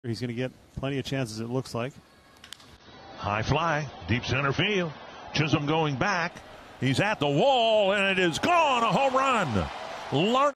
He's going to get plenty of chances, it looks like. High fly, deep center field. Chisholm going back. He's at the wall, and it is gone. A home run. Larnach.